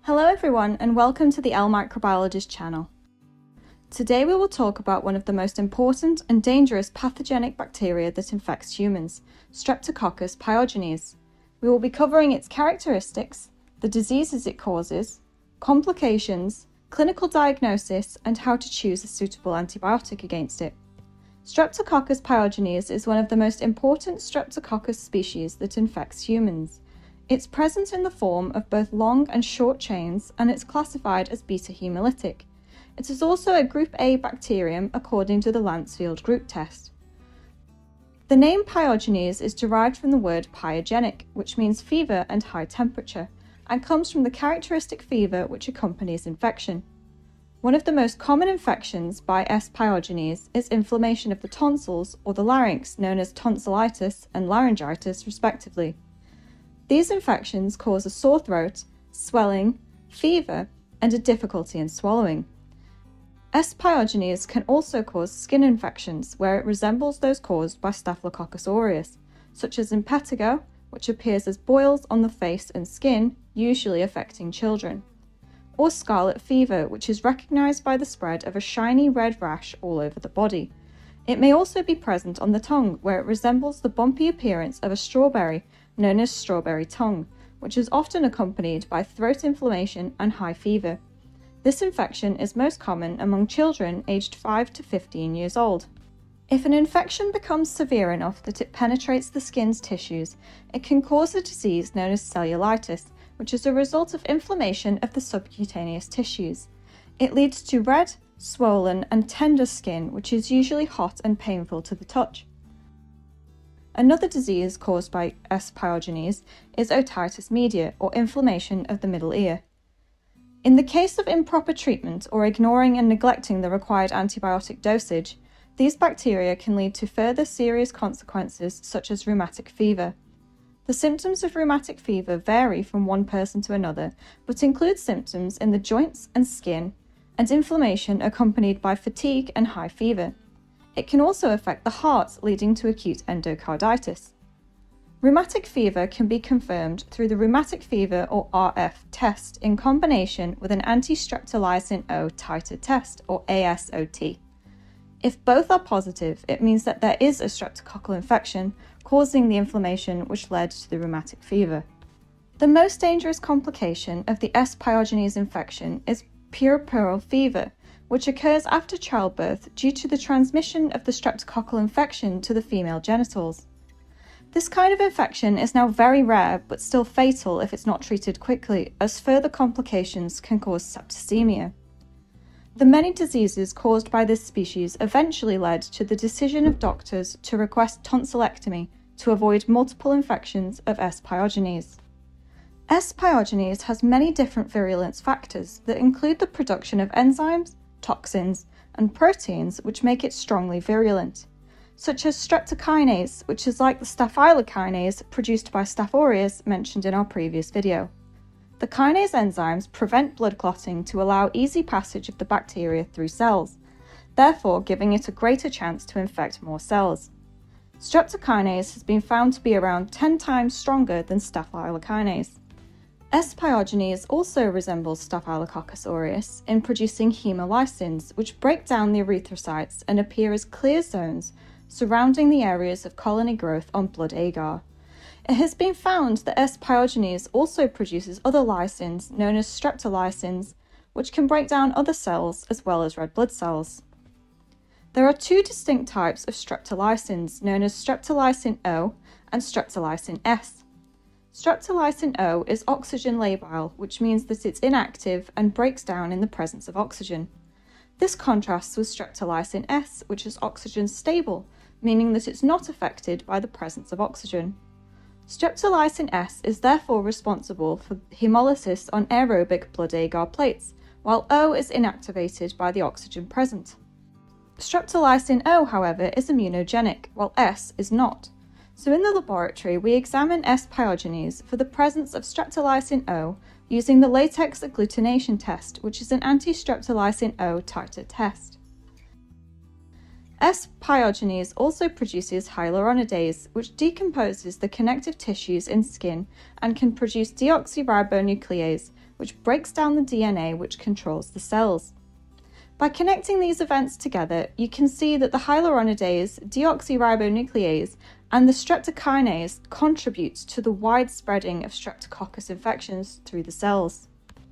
Hello everyone and welcome to the Elmicrobiologist channel. Today we will talk about one of the most important and dangerous pathogenic bacteria that infects humans, Streptococcus pyogenes. We will be covering its characteristics, the diseases it causes, complications, clinical diagnosis, and how to choose a suitable antibiotic against it. Streptococcus pyogenes is one of the most important Streptococcus species that infects humans. It's present in the form of both long and short chains, and it's classified as beta-hemolytic. It is also a Group A bacterium according to the Lancefield group test. The name pyogenes is derived from the word pyogenic, which means fever and high temperature, and comes from the characteristic fever which accompanies infection. One of the most common infections by S. pyogenes is inflammation of the tonsils or the larynx, known as tonsillitis and laryngitis respectively. These infections cause a sore throat, swelling, fever, and a difficulty in swallowing. S. pyogenes can also cause skin infections where it resembles those caused by Staphylococcus aureus, such as impetigo, which appears as boils on the face and skin, usually affecting children, or scarlet fever, which is recognized by the spread of a shiny red rash all over the body. It may also be present on the tongue, where it resembles the bumpy appearance of a strawberry, known as strawberry tongue, which is often accompanied by throat inflammation and high fever. This infection is most common among children aged 5 to 15 years old. If an infection becomes severe enough that it penetrates the skin's tissues, it can cause a disease known as cellulitis, which is a result of inflammation of the subcutaneous tissues. It leads to red, swollen, and tender skin, which is usually hot and painful to the touch. Another disease caused by S. pyogenes is otitis media, or inflammation of the middle ear. In the case of improper treatment or ignoring and neglecting the required antibiotic dosage, these bacteria can lead to further serious consequences such as rheumatic fever. The symptoms of rheumatic fever vary from one person to another, but include symptoms in the joints and skin, and inflammation accompanied by fatigue and high fever. It can also affect the heart, leading to acute endocarditis. Rheumatic fever can be confirmed through the rheumatic fever or RF test in combination with an anti-streptolysin O titer test or ASOT. If both are positive, it means that there is a streptococcal infection causing the inflammation which led to the rheumatic fever. The most dangerous complication of the S. pyogenes infection is puerperal fever, which occurs after childbirth due to the transmission of the streptococcal infection to the female genitals. This kind of infection is now very rare but still fatal if it's not treated quickly, as further complications can cause septicemia. The many diseases caused by this species eventually led to the decision of doctors to request tonsillectomy to avoid multiple infections of S. pyogenes. S. pyogenes has many different virulence factors that include the production of enzymes, toxins, and proteins which make it strongly virulent, such as streptokinase, which is like the staphylokinase produced by Staph aureus mentioned in our previous video. The kinase enzymes prevent blood clotting to allow easy passage of the bacteria through cells, therefore giving it a greater chance to infect more cells. Streptokinase has been found to be around 10 times stronger than staphylokinase. S. pyogenes also resembles Staphylococcus aureus in producing hemolysins, which break down the erythrocytes and appear as clear zones surrounding the areas of colony growth on blood agar. It has been found that S. pyogenes also produces other lysins known as streptolysins, which can break down other cells as well as red blood cells. There are two distinct types of streptolysins known as streptolysin O and streptolysin S. Streptolysin O is oxygen labile, which means that it's inactive and breaks down in the presence of oxygen. This contrasts with streptolysin S, which is oxygen stable, meaning that it's not affected by the presence of oxygen. Streptolysin S is therefore responsible for hemolysis on aerobic blood agar plates, while O is inactivated by the oxygen present. Streptolysin O, however, is immunogenic, while S is not. So in the laboratory, we examine S. pyogenes for the presence of streptolysin O using the latex agglutination test, which is an anti-streptolysin O titer test. S. pyogenes also produces hyaluronidase, which decomposes the connective tissues in skin and can produce deoxyribonuclease, which breaks down the DNA which controls the cells. By connecting these events together, you can see that the hyaluronidase, deoxyribonuclease, and the streptokinase contribute to the wide spreading of Streptococcus infections through the cells.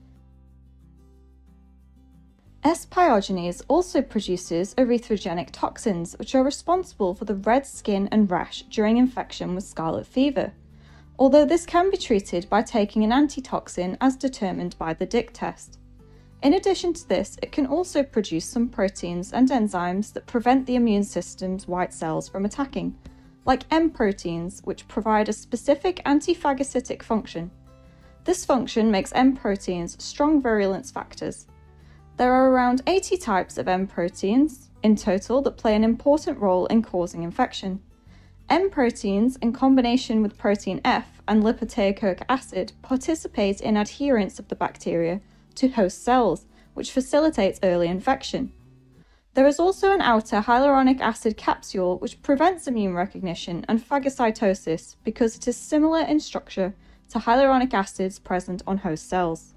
S. pyogenes also produces erythrogenic toxins, which are responsible for the red skin and rash during infection with scarlet fever, although this can be treated by taking an antitoxin as determined by the Dick test. In addition to this, it can also produce some proteins and enzymes that prevent the immune system's white cells from attacking, like M proteins, which provide a specific antiphagocytic function. This function makes M proteins strong virulence factors. There are around 80 types of M proteins in total that play an important role in causing infection. M proteins, in combination with protein F and lipoteoic acid, participate in adherence of the bacteria to host cells, which facilitates early infection. There is also an outer hyaluronic acid capsule which prevents immune recognition and phagocytosis because it is similar in structure to hyaluronic acids present on host cells.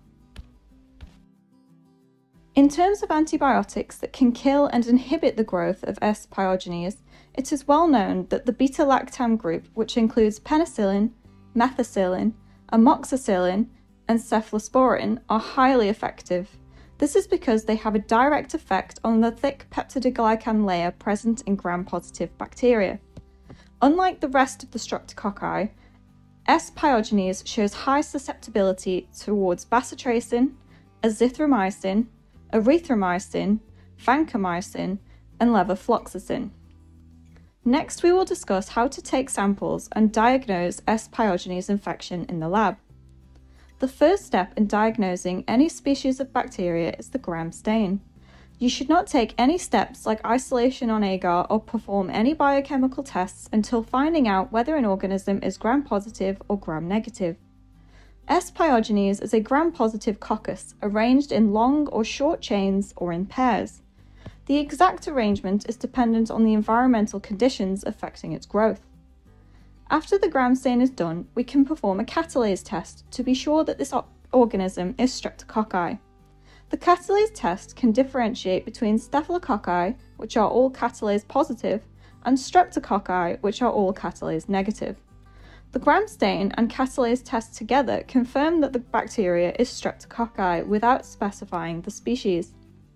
In terms of antibiotics that can kill and inhibit the growth of S. pyogenes, it is well known that the beta-lactam group, which includes penicillin, methicillin, amoxicillin, and cephalosporin, are highly effective. This is because they have a direct effect on the thick peptidoglycan layer present in gram-positive bacteria. Unlike the rest of the streptococci, S. pyogenes shows high susceptibility towards bacitracin, azithromycin, erythromycin, vancomycin, and levofloxacin. Next, we will discuss how to take samples and diagnose S. pyogenes infection in the lab. The first step in diagnosing any species of bacteria is the gram stain. You should not take any steps like isolation on agar or perform any biochemical tests until finding out whether an organism is gram-positive or gram-negative. S. pyogenes is a gram-positive coccus arranged in long or short chains or in pairs. The exact arrangement is dependent on the environmental conditions affecting its growth. After the gram stain is done, we can perform a catalase test to be sure that this organism is Streptococci. The catalase test can differentiate between Staphylococci, which are all catalase positive, and Streptococci, which are all catalase negative. The gram stain and catalase test together confirm that the bacteria is Streptococci without specifying the species.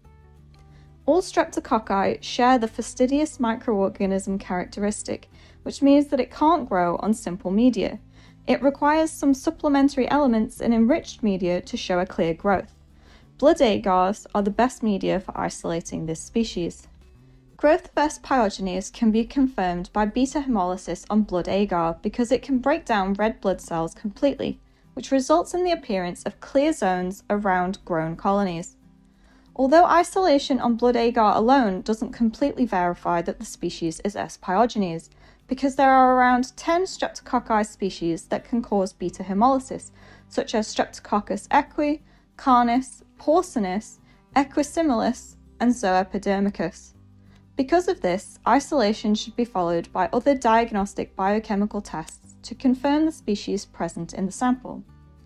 All Streptococci share the fastidious microorganism characteristic, which means that it can't grow on simple media. It requires some supplementary elements in enriched media to show a clear growth. Blood agars are the best media for isolating this species. Growth of S. pyogenes can be confirmed by beta hemolysis on blood agar because it can break down red blood cells completely, which results in the appearance of clear zones around grown colonies. Although isolation on blood agar alone doesn't completely verify that the species is S. pyogenes, because there are around 10 Streptococci species that can cause beta hemolysis, such as Streptococcus equi, Canis, porcinus, equisimilis, and Zoepidermicus. Because of this, isolation should be followed by other diagnostic biochemical tests to confirm the species present in the sample.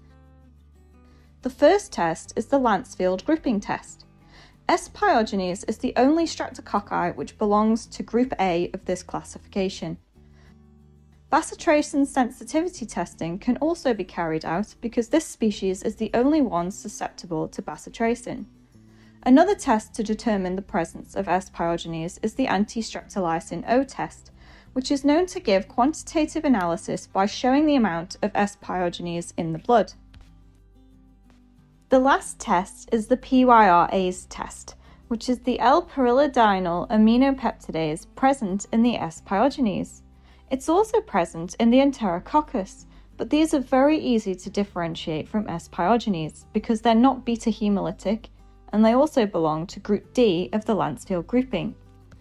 The first test is the Lancefield grouping test. S. pyogenes is the only Streptococci which belongs to Group A of this classification. Bacitracin sensitivity testing can also be carried out because this species is the only one susceptible to bacitracin. Another test to determine the presence of S. pyogenes is the anti-streptolysin O test, which is known to give quantitative analysis by showing the amount of S. pyogenes in the blood. The last test is the PYRase test, which is the L-pyrrolidinyl aminopeptidase present in the S. pyogenes. It's also present in the Enterococcus, but these are very easy to differentiate from S. pyogenes because they're not beta hemolytic, and they also belong to Group D of the Lancefield grouping.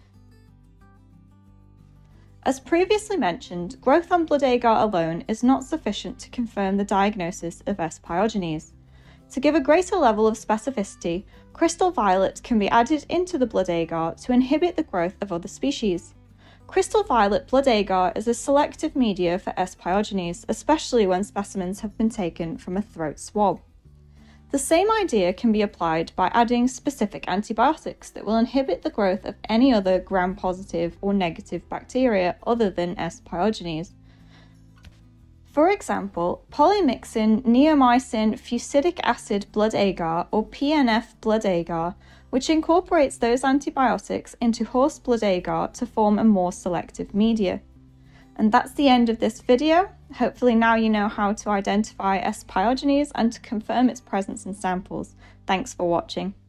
As previously mentioned, growth on blood agar alone is not sufficient to confirm the diagnosis of S. pyogenes. To give a greater level of specificity, crystal violet can be added into the blood agar to inhibit the growth of other species. Crystal violet blood agar is a selective media for S. pyogenes, especially when specimens have been taken from a throat swab. The same idea can be applied by adding specific antibiotics that will inhibit the growth of any other gram-positive or negative bacteria other than S. pyogenes. For example, polymyxin neomycin fusidic acid blood agar, or PNF blood agar, which incorporates those antibiotics into horse blood agar to form a more selective media. And that's the end of this video. Hopefully now you know how to identify S. pyogenes and to confirm its presence in samples. Thanks for watching.